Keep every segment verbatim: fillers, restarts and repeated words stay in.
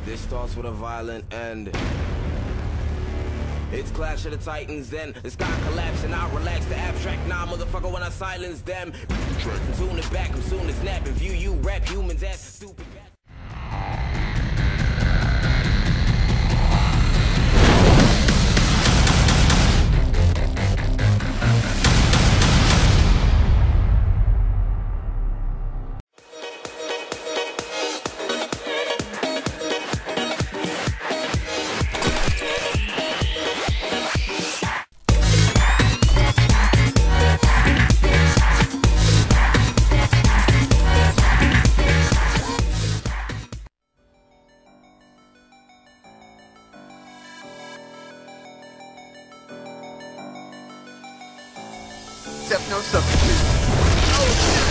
This starts with a violent end. It's Clash of the Titans, then the sky collapsing. I relax the abstract, nah, motherfucker, when I silence them. Tune it back, I'm soon to snap and view you rap humans as stupid. Except no substitute. Oh,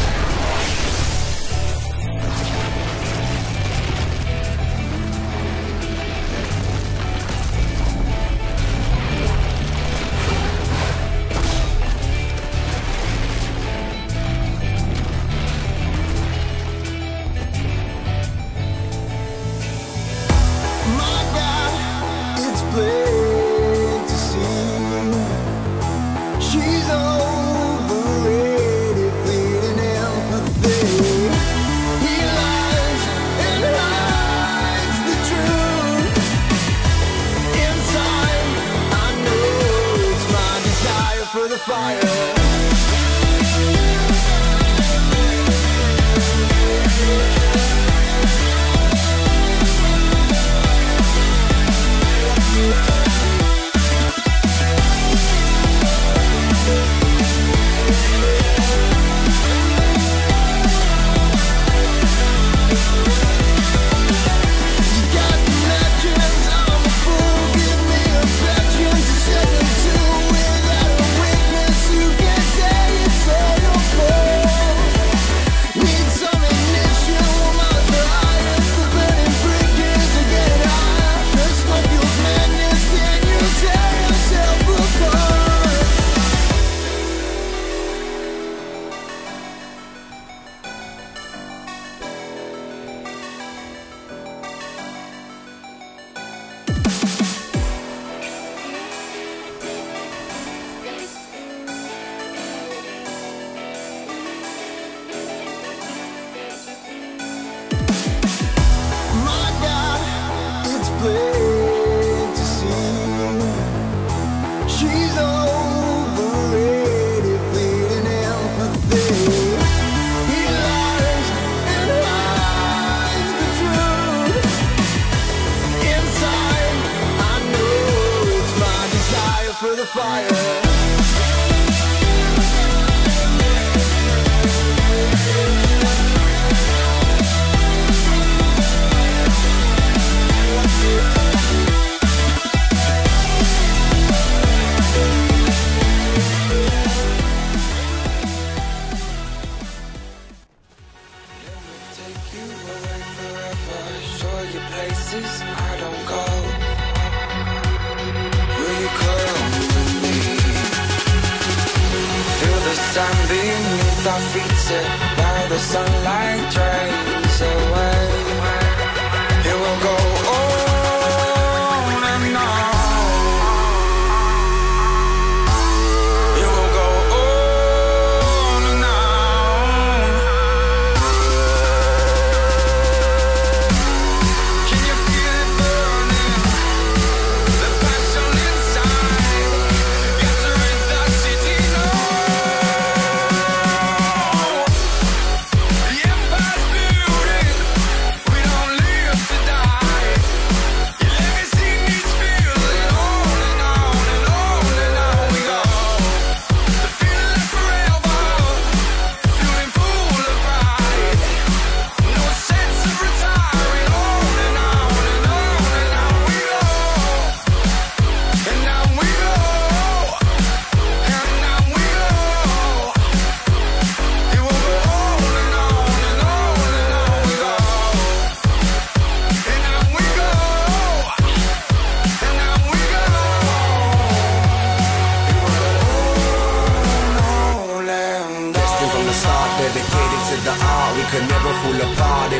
my God, it's plain to see. She's overrated, bleeding empathy. He lies and hides the truth. Inside, I know it's my desire for the fire. Plain to see. She's overrated, bleeding empathy. He lies and hides the truth. Inside, I know it's my desire for the fire. Places I don't go. Will you come with me? Feel the sand beneath our feet, sit now the sunlight drains away. It will go on and on. It will go on and on. Can you feel it burning? The passion inside. Got to rid the city now. The empire's built.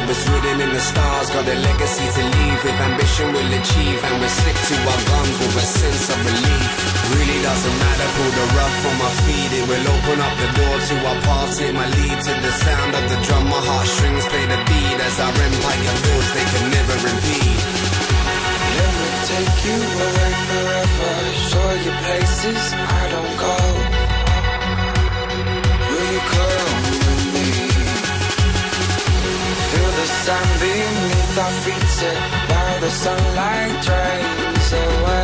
was written in the stars, got a legacy to leave. With ambition we'll achieve, and we'll stick to our guns with a sense of relief. Really doesn't matter, pull the rug from my feet. It will open up the door to our path, take my lead to the sound of the drum. My heartstrings play the beat as our empire builds, they can never impede. Let me take you away forever, show you places I don't go. Will you come with me? Feel the sand beneath our feet, set while the sunlight drains away.